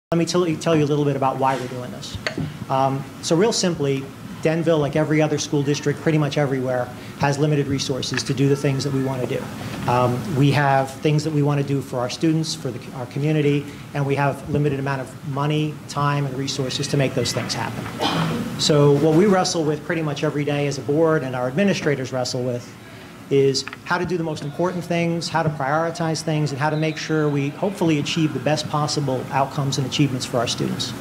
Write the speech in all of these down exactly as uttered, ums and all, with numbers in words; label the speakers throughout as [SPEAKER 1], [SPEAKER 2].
[SPEAKER 1] Let me tell you, tell you a little bit about why we're doing this. Um, so real simply, Denville, like every other school district, pretty much everywhere, has limited resources to do the things that we want to do. Um, we have things that we want to do for our students, for the, our community, and we have limited amount of money, time, and resources to make those things happen. So what we wrestle with pretty much every day as a board, and our administrators wrestle with, is how to do the most important things, how to prioritize things, and how to make sure we hopefully achieve the best possible outcomes and achievements for our students.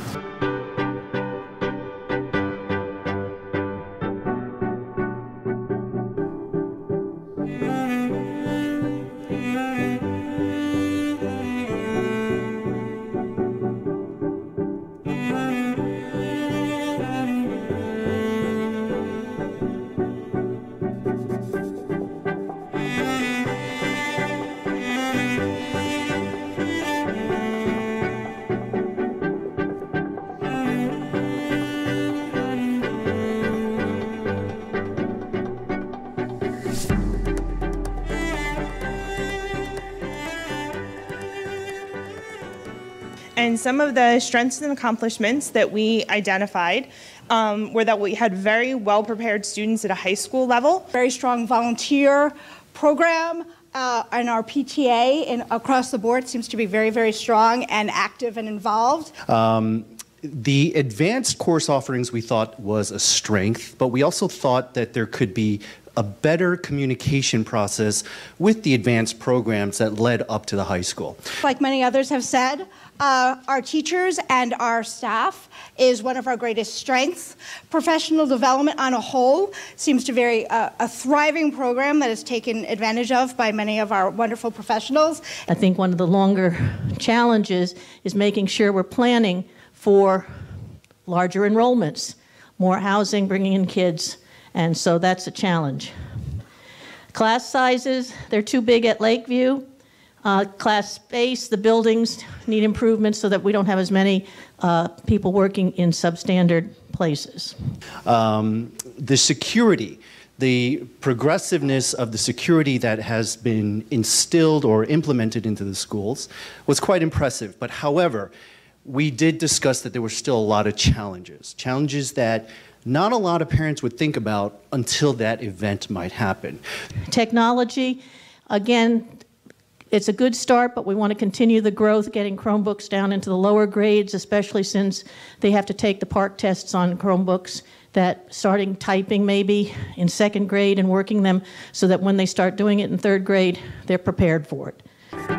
[SPEAKER 2] And some of the strengths and accomplishments that we identified um, were that we had very well-prepared students at a high school level.
[SPEAKER 3] Very strong volunteer program, uh, and our P T A in, across the board seems to be very, very strong and active and involved.
[SPEAKER 4] Um, the advanced course offerings we thought was a strength, but we also thought that there could be a better communication process with the advanced programs that led up to the high school.
[SPEAKER 3] Like many others have said, uh, our teachers and our staff is one of our greatest strengths. Professional development on a whole seems to be very, uh, a thriving program that is taken advantage of by many of our wonderful professionals.
[SPEAKER 5] I think one of the longer challenges is making sure we're planning for larger enrollments, more housing, bringing in kids. And so that's a challenge. Class sizes, they're too big at Lakeview. Uh, class space, the buildings need improvements so that we don't have as many uh, people working in substandard places.
[SPEAKER 4] Um, the security, the progressiveness of the security that has been instilled or implemented into the schools was quite impressive. But however, we did discuss that there were still a lot of challenges, challenges that not a lot of parents would think about until that event might happen.
[SPEAKER 5] Technology, again, it's a good start, but we want to continue the growth, getting Chromebooks down into the lower grades, especially since they have to take the PARCC tests on Chromebooks, that starting typing maybe in second grade and working them so that when they start doing it in third grade, they're prepared for it.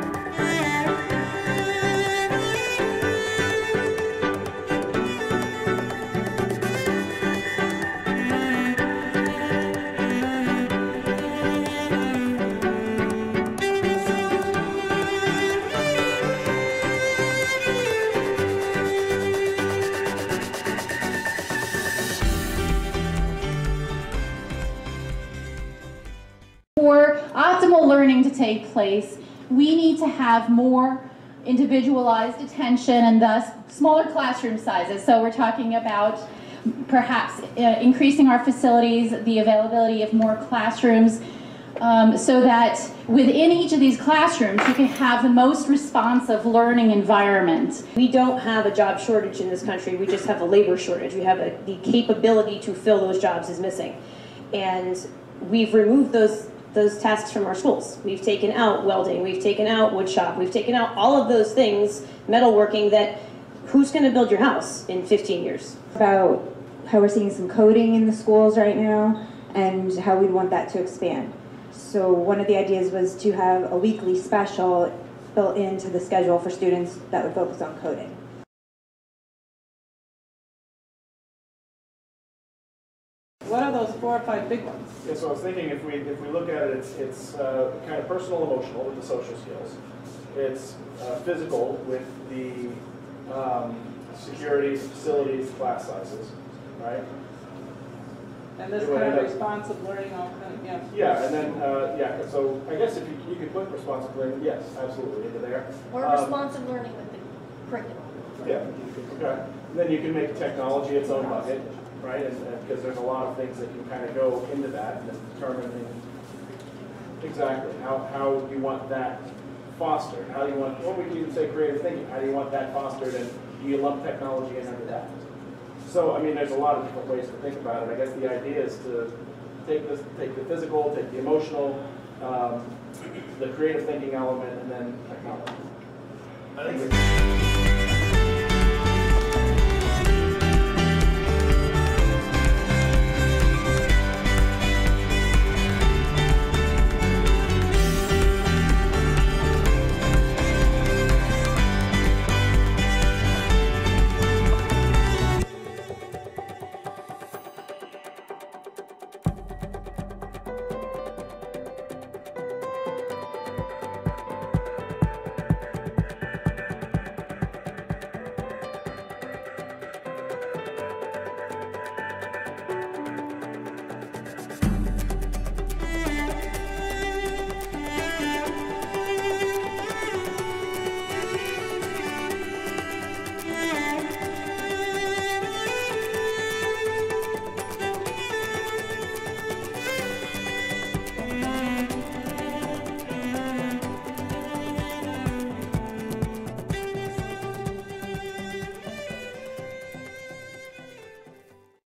[SPEAKER 6] For optimal learning to take place, we need to have more individualized attention and thus smaller classroom sizes. So we're talking about perhaps uh, increasing our facilities, the availability of more classrooms, um, so that within each of these classrooms you can have the most responsive learning environment.
[SPEAKER 7] We don't have a job shortage in this country, we just have a labor shortage. We have a, the capability to fill those jobs is missing. And we've removed those those tasks from our schools. We've taken out welding, we've taken out wood shop, we've taken out all of those things, metalworking, that who's gonna build your house in fifteen years?
[SPEAKER 8] About how we're seeing some coding in the schools right now and how we'd want that to expand. So one of the ideas was to have a weekly special built into the schedule for students that would focus on coding.
[SPEAKER 9] What are those four or five big ones?
[SPEAKER 10] Yeah, so I was thinking if we if we look at it, it's it's uh, kind of personal, emotional with the social skills. It's uh, physical with the um, security, facilities, class sizes, right?
[SPEAKER 9] And this kind of responsive learning, all kind of, yeah.
[SPEAKER 10] Yeah, and then uh, yeah. So I guess if you you could put responsive learning, yes, absolutely into there.
[SPEAKER 11] Or
[SPEAKER 10] um,
[SPEAKER 11] responsive learning with the curriculum.
[SPEAKER 10] Yeah. Okay. And then you can make technology its own bucket. Right, and because there's a lot of things that can kind of go into that and determine exactly how, how you want that fostered. How do you want, or we can even say creative thinking, how do you want that fostered and do you lump technology in under that? So, I mean, there's a lot of different ways to think about it. I guess the idea is to take this, take the physical, take the emotional, um, the creative thinking element, and then technology. I think